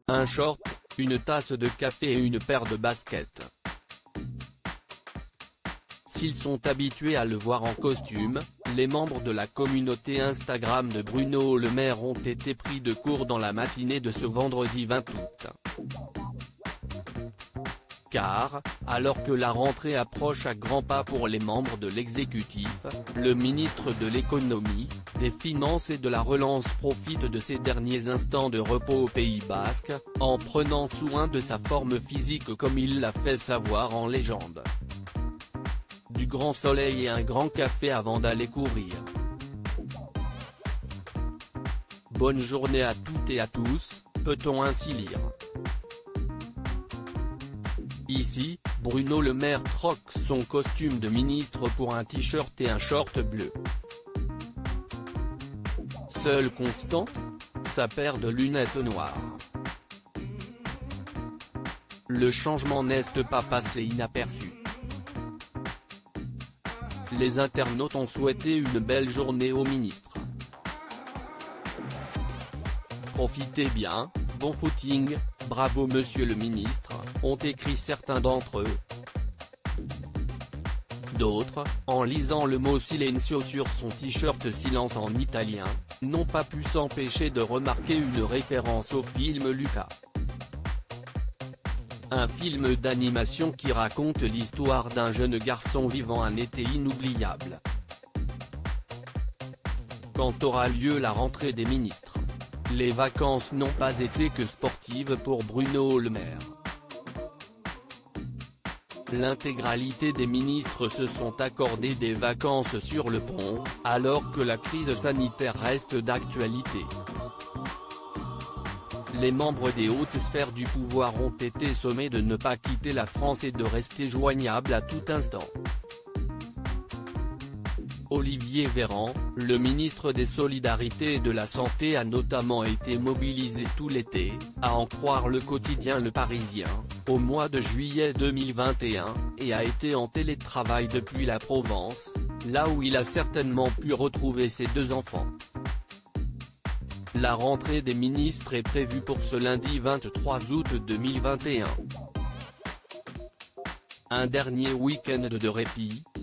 un short, une tasse de café et une paire de baskets. S'ils sont habitués à le voir en costume, les membres de la communauté Instagram de Bruno Le Maire ont été pris de court dans la matinée de ce vendredi 20 août. Car, alors que la rentrée approche à grands pas pour les membres de l'exécutif, le ministre de l'Économie, des Finances et de la Relance profite de ces derniers instants de repos au Pays Basque, en prenant soin de sa forme physique comme il l'a fait savoir en légende. Du grand soleil et un grand café avant d'aller courir. Bonne journée à toutes et à tous, peut-on ainsi lire. Ici, Bruno Le Maire troque son costume de ministre pour un t-shirt et un short bleu. Seul constant, sa paire de lunettes noires. Le changement n'est pas passé inaperçu. Les internautes ont souhaité une belle journée au ministre. Profitez bien, bon footing, bravo monsieur le ministre, ont écrit certains d'entre eux. D'autres, en lisant le mot silenzio sur son t-shirt silence en italien, n'ont pas pu s'empêcher de remarquer une référence au film Luca. Un film d'animation qui raconte l'histoire d'un jeune garçon vivant un été inoubliable. Quand aura lieu la rentrée des ministres? Les vacances n'ont pas été que sportives pour Bruno Le Maire. L'intégralité des ministres se sont accordés des vacances sur le pont, alors que la crise sanitaire reste d'actualité. Les membres des hautes sphères du pouvoir ont été sommés de ne pas quitter la France et de rester joignables à tout instant. Olivier Véran, le ministre des Solidarités et de la Santé a notamment été mobilisé tout l'été, à en croire le quotidien Le Parisien, au mois de juillet 2021, et a été en télétravail depuis la Provence, là où il a certainement pu retrouver ses deux enfants. La rentrée des ministres est prévue pour ce lundi 23 août 2021. Un dernier week-end de répit,